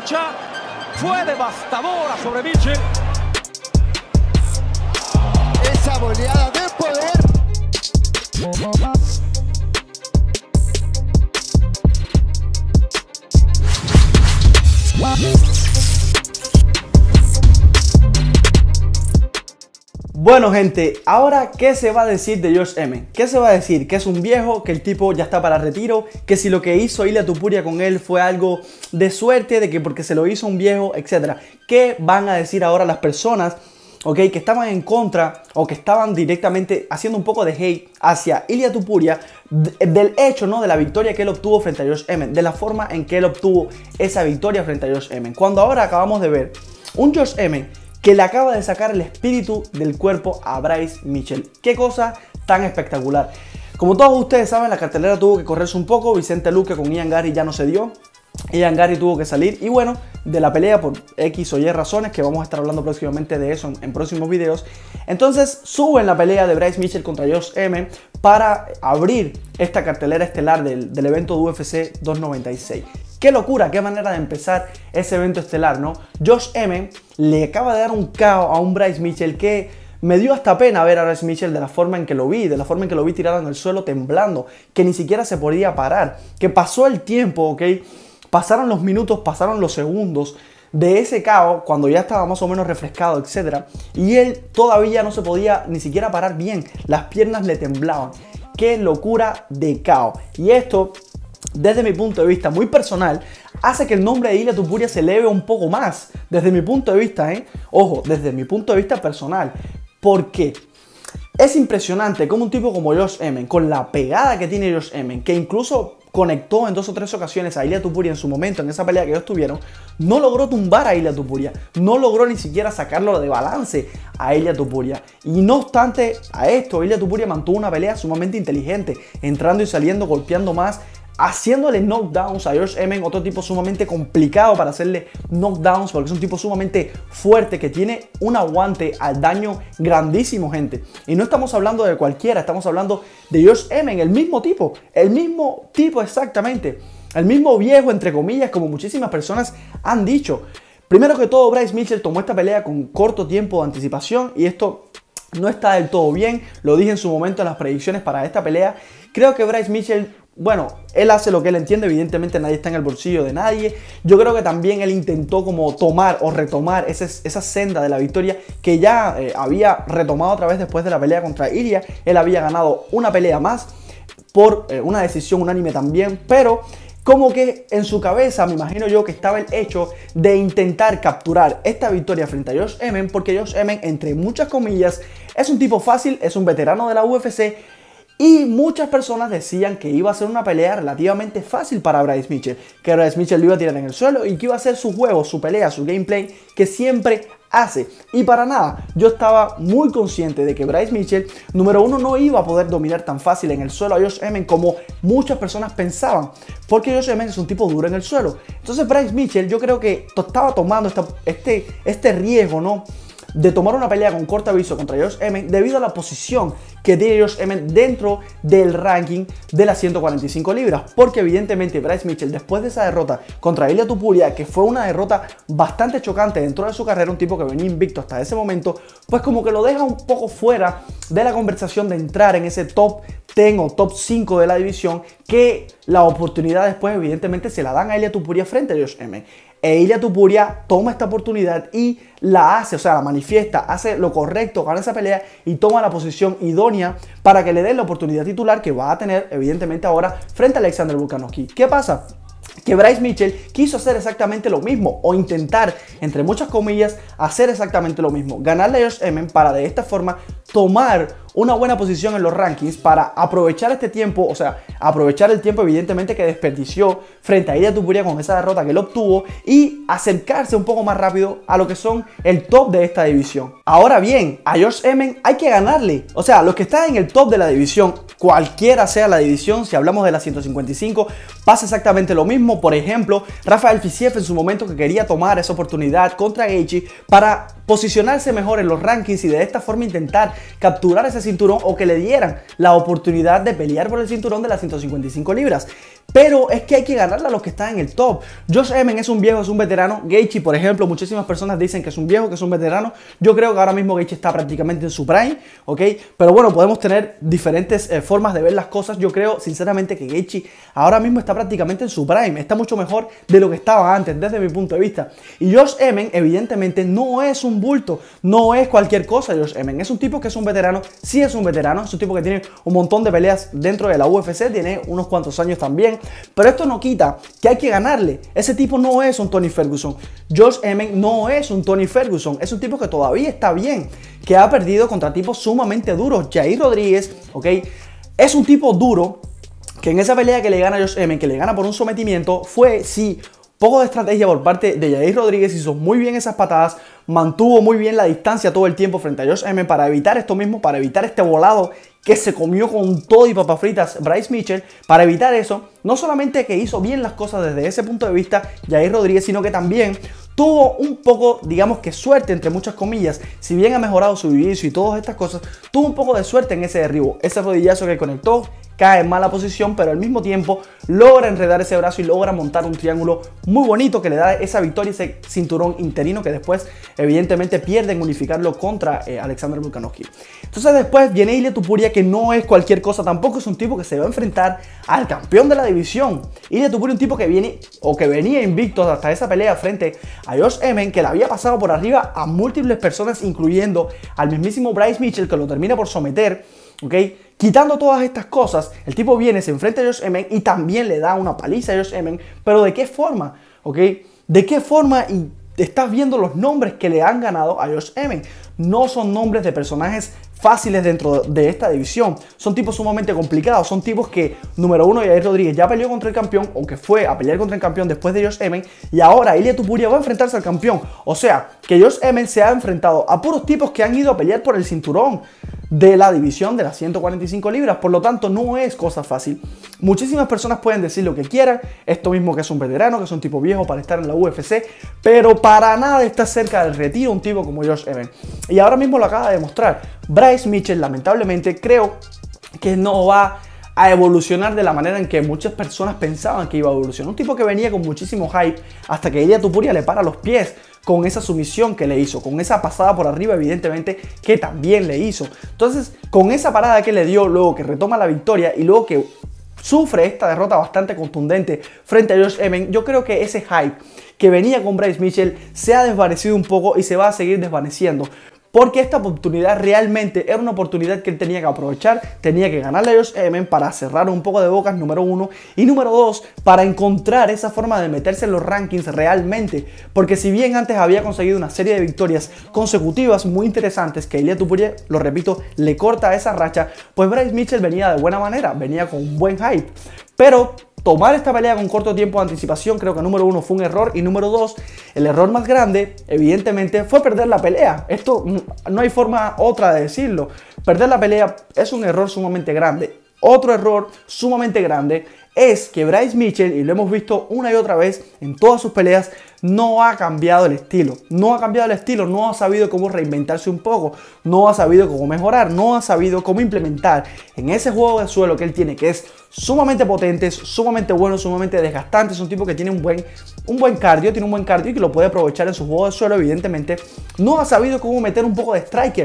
derecha fue devastadora sobre Mitchell. Esa boleada de poder. Bueno gente, ahora ¿qué se va a decir de Josh Emmett? ¿Qué se va a decir? Que es un viejo, que el tipo ya está para retiro, que si lo que hizo Ilia Topuria con él fue algo de suerte, de que porque se lo hizo un viejo, etc. ¿Qué van a decir ahora las personas, que estaban en contra o que estaban directamente haciendo un poco de hate hacia Ilia Topuria del hecho, ¿no?, de la victoria que él obtuvo frente a Josh Emmett, de la forma en que él obtuvo esa victoria frente a Josh Emmett? Cuando ahora acabamos de ver un Josh Emmett que le acaba de sacar el espíritu del cuerpo a Bryce Mitchell. Qué cosa tan espectacular. Como todos ustedes saben, la cartelera tuvo que correrse un poco. Vicente Luque con Ian Garry ya no se dio. Ian Garry tuvo que salir y bueno, de la pelea por X o Y razones, que vamos a estar hablando próximamente de eso en próximos videos. Entonces suben la pelea de Bryce Mitchell contra Josh Emmett para abrir esta cartelera estelar del evento de UFC 296. Qué locura, qué manera de empezar ese evento estelar, ¿no? Josh Emmett le acaba de dar un KO a un Bryce Mitchell que me dio hasta pena ver a Bryce Mitchell de la forma en que lo vi, tirado en el suelo temblando, que ni siquiera se podía parar, que pasó el tiempo, pasaron los minutos, pasaron los segundos de ese KO cuando ya estaba más o menos refrescado, etc. Y él todavía no se podía ni siquiera parar bien, las piernas le temblaban. Qué locura de KO. Y esto, desde mi punto de vista muy personal, hace que el nombre de Ilia Topuria se eleve un poco más. Desde mi punto de vista, ojo, desde mi punto de vista personal. ¿Por qué? Es impresionante cómo un tipo como Josh Emmett, con la pegada que tiene Josh Emmett, que incluso conectó en 2 o 3 ocasiones a Ilia Topuria en su momento, en esa pelea que ellos tuvieron, no logró tumbar a Ilia Topuria, no logró ni siquiera sacarlo de balance a Ilia Topuria. Y no obstante a esto, Ilia Topuria mantuvo una pelea sumamente inteligente, entrando y saliendo, golpeando más, haciéndole knockdowns a Josh Emmett, otro tipo sumamente complicado para hacerle knockdowns, porque es un tipo sumamente fuerte que tiene un aguante al daño grandísimo, gente. Y no estamos hablando de cualquiera, estamos hablando de Josh Emmett, el mismo tipo exactamente, el mismo viejo, entre comillas, como muchísimas personas han dicho. Primero que todo, Bryce Mitchell tomó esta pelea con corto tiempo de anticipación y esto no está del todo bien. Lo dije en su momento en las predicciones para esta pelea. Creo que Bryce Mitchell, bueno, él hace lo que él entiende, evidentemente nadie está en el bolsillo de nadie. Yo creo que también él intentó como tomar o retomar esa senda de la victoria que ya había retomado otra vez después de la pelea contra Ilia. Él había ganado una pelea más por una decisión unánime también, pero como que en su cabeza, me imagino yo, que estaba el hecho de intentar capturar esta victoria frente a Josh Emmett, porque Josh Emmett, entre muchas comillas, es un tipo fácil, es un veterano de la UFC, y muchas personas decían que iba a ser una pelea relativamente fácil para Bryce Mitchell, que Bryce Mitchell lo iba a tirar en el suelo y que iba a ser su juego, su pelea, su gameplay que siempre hace. Y para nada, yo estaba muy consciente de que Bryce Mitchell, número uno, no iba a poder dominar tan fácil en el suelo a Josh Emmett como muchas personas pensaban, porque Josh Emmett es un tipo duro en el suelo. Entonces Bryce Mitchell, yo creo que estaba tomando este riesgo, ¿no?, de tomar una pelea con corto aviso contra Josh Emmett debido a la posición que tiene Josh Emmett dentro del ranking de las 145 libras, porque evidentemente Bryce Mitchell, después de esa derrota contra Ilia Topuria, que fue una derrota bastante chocante dentro de su carrera, un tipo que venía invicto hasta ese momento, pues como que lo deja un poco fuera de la conversación de entrar en ese top 10 o top 5 de la división, que la oportunidad después evidentemente se la dan a Ilia Topuria frente a Josh Emmett. E Ilia Topuria toma esta oportunidad y la hace, o sea, la manifiesta, hace lo correcto, gana esa pelea y toma la posición idónea para que le den la oportunidad titular que va a tener evidentemente ahora frente a Alexander Volkanovski. ¿Qué pasa? Que Bryce Mitchell quiso hacer exactamente lo mismo, o intentar, entre muchas comillas, hacer exactamente lo mismo, ganarle a Josh Emmett para de esta forma tomar una buena posición en los rankings, para aprovechar este tiempo, o sea, aprovechar el tiempo evidentemente que desperdició frente a Ilia Topuria con esa derrota que él obtuvo y acercarse un poco más rápido a lo que son el top de esta división. Ahora bien, a Josh Emmett hay que ganarle, o sea, los que están en el top de la división, cualquiera sea la división, si hablamos de la 155, pasa exactamente lo mismo. Por ejemplo, Rafael Fiziev en su momento, que quería tomar esa oportunidad contra Gaethje para posicionarse mejor en los rankings y de esta forma intentar capturar ese cinturón, o que le dieran la oportunidad de pelear por el cinturón de las 155 libras. pero es que hay que ganarle a los que están en el top. Josh Emmett es un viejo, es un veterano. Gaethje, por ejemplo, muchísimas personas dicen que es un viejo, que es un veterano. Yo creo que ahora mismo Gaethje está prácticamente en su prime, ¿ok? Pero bueno, podemos tener diferentes formas de ver las cosas. Yo creo, sinceramente, que Gaethje ahora mismo está prácticamente en su prime. Está mucho mejor de lo que estaba antes, desde mi punto de vista. Y Josh Emmett, evidentemente, no es un bulto, no es cualquier cosa. Josh Emmett es un tipo que es un veterano, sí es un veterano, es un tipo que tiene un montón de peleas dentro de la UFC, tiene unos cuantos años también. Pero esto no quita que hay que ganarle. Ese tipo no es un Tony Ferguson. Josh Emmett no es un Tony Ferguson. Es un tipo que todavía está bien, que ha perdido contra tipos sumamente duros. Yair Rodríguez, ¿ok? Es un tipo duro que en esa pelea que le gana a Josh Emmett, que le gana por un sometimiento, fue, sí, poco de estrategia por parte de Yair Rodríguez, hizo muy bien esas patadas, mantuvo muy bien la distancia todo el tiempo frente a Josh Emmett para evitar esto mismo, para evitar este volado que se comió con todo y papas fritas Bryce Mitchell. Para evitar eso, no solamente que hizo bien las cosas desde ese punto de vista Yair Rodríguez, sino que también tuvo un poco, digamos que suerte, entre muchas comillas. Si bien ha mejorado su jiu-jitsu y todas estas cosas, tuvo un poco de suerte en ese derribo, ese rodillazo que conectó, cae en mala posición, pero al mismo tiempo logra enredar ese brazo y logra montar un triángulo muy bonito que le da esa victoria, ese cinturón interino que después evidentemente pierde en unificarlo contra Alexander Volkanovski. Entonces después viene Ilia Topuria, que no es cualquier cosa tampoco, es un tipo que se va a enfrentar al campeón de la división. Ilia Topuria, un tipo que viene o que venía invicto hasta esa pelea frente a Josh Emmett, que le había pasado por arriba a múltiples personas, incluyendo al mismísimo Bryce Mitchell, que lo termina por someter, ¿ok? Quitando todas estas cosas, el tipo viene, se enfrenta a Josh Emmett y también le da una paliza a Josh Emmett. Pero ¿de qué forma? ¿Ok? ¿De qué forma? Y estás viendo los nombres que le han ganado a Josh Emmett. No son nombres de personajes fáciles dentro de esta división. Son tipos sumamente complicados. Son tipos que, número uno, Yair Rodríguez ya peleó contra el campeón, o que fue a pelear contra el campeón después de Josh Emmett, y ahora Ilia Topuria va a enfrentarse al campeón. O sea, que Josh Emmett se ha enfrentado a puros tipos que han ido a pelear por el cinturón de la división de las 145 libras. Por lo tanto, no es cosa fácil. Muchísimas personas pueden decir lo que quieran, esto mismo, que es un veterano, que es un tipo viejo para estar en la UFC, pero para nada está cerca del retiro un tipo como Josh Emmett. Y ahora mismo lo acaba de demostrar. Bryce Mitchell, lamentablemente, creo que no va a evolucionar de la manera en que muchas personas pensaban que iba a evolucionar. Un tipo que venía con muchísimo hype hasta que Ilia Topuria le para los pies con esa sumisión que le hizo, con esa pasada por arriba, evidentemente, que también le hizo. Entonces, con esa parada que le dio, luego que retoma la victoria y luego que sufre esta derrota bastante contundente frente a Josh Emmett, yo creo que ese hype que venía con Bryce Mitchell se ha desvanecido un poco y se va a seguir desvaneciendo. Porque esta oportunidad realmente era una oportunidad que él tenía que aprovechar, tenía que ganarle a Josh Emmett para cerrar un poco de bocas, número uno, y número dos, para encontrar esa forma de meterse en los rankings realmente. Porque si bien antes había conseguido una serie de victorias consecutivas muy interesantes, que Ilia Topuria, lo repito, le corta esa racha, pues Bryce Mitchell venía de buena manera, venía con un buen hype. Pero tomar esta pelea con corto tiempo de anticipación, creo que número uno fue un error, y número dos, el error más grande, evidentemente, fue perder la pelea. Esto no hay forma otra de decirlo. Perder la pelea es un error sumamente grande. Otro error sumamente grande es que Bryce Mitchell, y lo hemos visto una y otra vez en todas sus peleas, no ha cambiado el estilo. No ha cambiado el estilo, no ha sabido cómo reinventarse un poco, no ha sabido cómo mejorar, no ha sabido cómo implementar en ese juego de suelo que él tiene, que es sumamente potente, sumamente bueno, sumamente desgastante. Es un tipo que tiene un buen cardio, y que lo puede aprovechar en su juego de suelo, evidentemente. No ha sabido cómo meter un poco de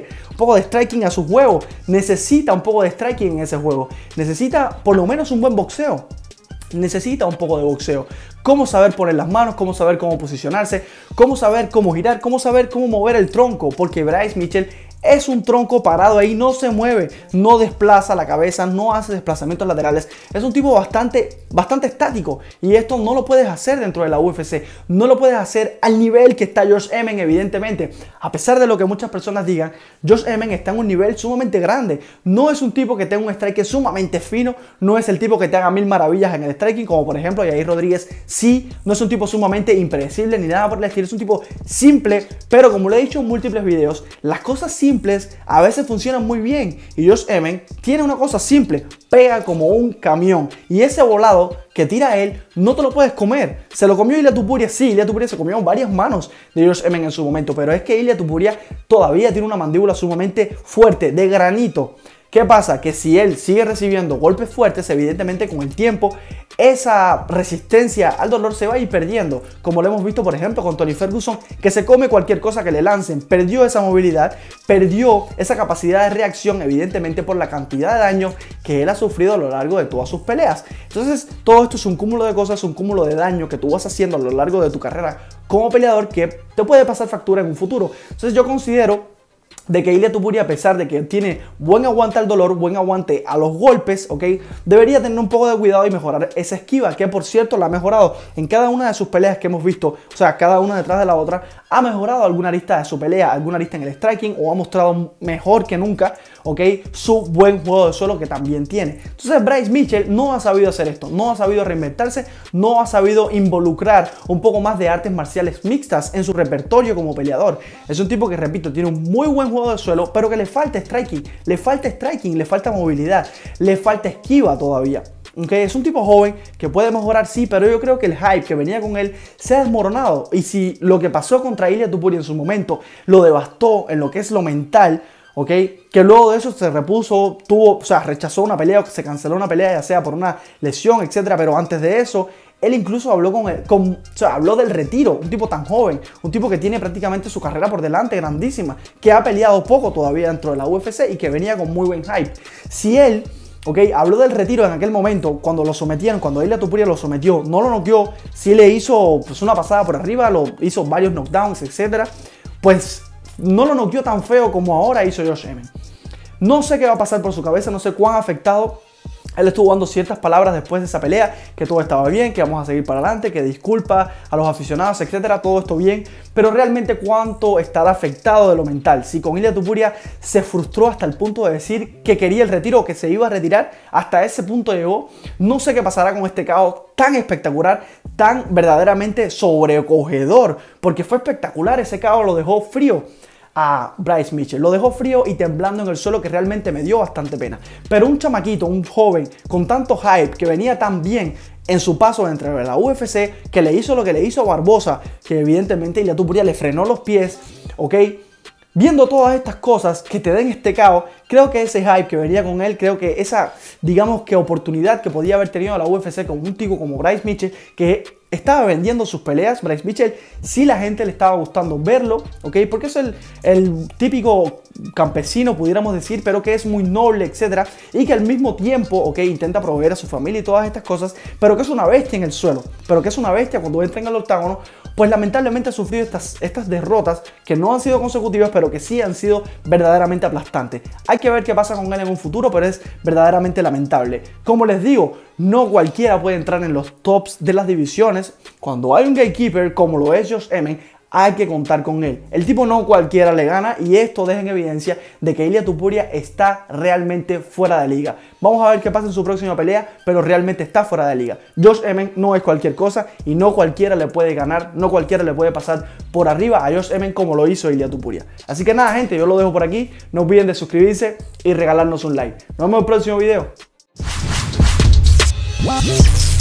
striking a su juego. Necesita un poco de striking en ese juego. Necesita por lo menos un buen boxeo. Necesita un poco de boxeo. Cómo saber poner las manos, cómo saber cómo posicionarse, cómo saber cómo girar, cómo saber cómo mover el tronco, porque Bryce Mitchell es un tronco parado ahí, no se mueve, no desplaza la cabeza, no hace desplazamientos laterales. Es un tipo bastante estático, y esto no lo puedes hacer dentro de la UFC. No lo puedes hacer al nivel que está Josh Emmett, evidentemente. A pesar de lo que muchas personas digan, Josh Emmett está en un nivel sumamente grande. No es un tipo que tenga un strike sumamente fino, no es el tipo que te haga mil maravillas en el striking, como por ejemplo Yair Rodríguez. Sí, no es un tipo sumamente impredecible ni nada por el estilo, es un tipo simple, pero como lo he dicho en múltiples videos, las cosas simples a veces funcionan muy bien, y Josh Emmett tiene una cosa simple: pega como un camión, y ese volado que tira él no te lo puedes comer. Se lo comió Ilia Topuria, sí, Ilia Topuria se comió varias manos de Josh Emmett en su momento, pero es que Ilia Topuria todavía tiene una mandíbula sumamente fuerte, de granito. ¿Qué pasa? Que si él sigue recibiendo golpes fuertes, evidentemente con el tiempo esa resistencia al dolor se va a ir perdiendo, como lo hemos visto por ejemplo con Tony Ferguson, que se come cualquier cosa que le lancen, perdió esa movilidad, perdió esa capacidad de reacción, evidentemente por la cantidad de daño que él ha sufrido a lo largo de todas sus peleas. Entonces todo esto es un cúmulo de cosas, un cúmulo de daño que tú vas haciendo a lo largo de tu carrera como peleador que te puede pasar factura en un futuro. Entonces yo considero de que Ilia Topuria, a pesar de que tiene buen aguante al dolor, buen aguante a los golpes, ¿ok? Debería tener un poco de cuidado y mejorar esa esquiva, que por cierto la ha mejorado en cada una de sus peleas que hemos visto, o sea, cada una detrás de la otra, ha mejorado alguna arista de su pelea, alguna arista en el striking, o ha mostrado mejor que nunca, ¿ok? Su buen juego de suelo que también tiene. Entonces Bryce Mitchell no ha sabido hacer esto, no ha sabido reinventarse, no ha sabido involucrar un poco más de artes marciales mixtas en su repertorio como peleador. Es un tipo que, repito, tiene un muy buen juego de suelo, pero que le falta striking, le falta movilidad, le falta esquiva todavía. Okay, es un tipo joven que puede mejorar, sí, pero yo creo que el hype que venía con él se ha desmoronado. Y si lo que pasó contra Ilia Topuria en su momento lo devastó en lo que es lo mental, ¿ok? Que luego de eso se repuso, rechazó una pelea, se canceló una pelea, ya sea por una lesión, etcétera. Pero antes de eso, él incluso habló habló del retiro. Un tipo tan joven, un tipo que tiene prácticamente su carrera por delante, grandísima, que ha peleado poco todavía dentro de la UFC y que venía con muy buen hype. Si él, habló del retiro en aquel momento, cuando lo sometían, cuando Ilia Topuria lo sometió, no lo noqueó, sí le hizo una pasada por arriba, lo hizo varios knockdowns, etcétera, pues no lo noqueó tan feo como ahora hizo Josh Emmett. No sé qué va a pasar por su cabeza, no sé cuán afectado. Él estuvo dando ciertas palabras después de esa pelea, que todo estaba bien, que vamos a seguir para adelante, que disculpa a los aficionados, etcétera, todo esto bien, pero realmente cuánto estará afectado de lo mental. Si con Ilia Topuria se frustró hasta el punto de decir que quería el retiro o que se iba a retirar, hasta ese punto llegó. No sé qué pasará con este KO tan espectacular, tan verdaderamente sobrecogedor, porque fue espectacular. Ese KO lo dejó frío a Bryce Mitchell, lo dejó frío y temblando en el suelo, que realmente me dio bastante pena. Pero un chamaquito, un joven con tanto hype, que venía tan bien en su paso entre la UFC, que le hizo lo que le hizo a Barbosa, que evidentemente Ilia Topuria le frenó los pies, ¿ok? Viendo todas estas cosas que te den este KO, creo que ese hype que venía con él, creo que esa, digamos que oportunidad que podía haber tenido la UFC con un tipo como Bryce Mitchell, que estaba vendiendo sus peleas. Bryce Mitchell, sí, la gente le estaba gustando verlo, ¿ok? Porque es el típico campesino, pudiéramos decir, pero que es muy noble, etcétera, y que al mismo tiempo, ¿ok?, intenta proveer a su familia y todas estas cosas, pero que es una bestia en el suelo, pero que es una bestia cuando entra en el octágono. Pues lamentablemente ha sufrido estas derrotas que no han sido consecutivas, pero que sí han sido verdaderamente aplastantes. Hay que ver qué pasa con él en un futuro, pero es verdaderamente lamentable. Como les digo, no cualquiera puede entrar en los tops de las divisiones. Cuando hay un gatekeeper como lo es Josh Emmett, hay que contar con él. El tipo no cualquiera le gana, y esto deja en evidencia de que Ilia Topuria está realmente fuera de liga. Vamos a ver qué pasa en su próxima pelea, pero realmente está fuera de liga. Josh Emmett no es cualquier cosa y no cualquiera le puede ganar, no cualquiera le puede pasar por arriba a Josh Emmett como lo hizo Ilia Topuria. Así que nada, gente, yo lo dejo por aquí. No olviden de suscribirse y regalarnos un like. Nos vemos en el próximo video.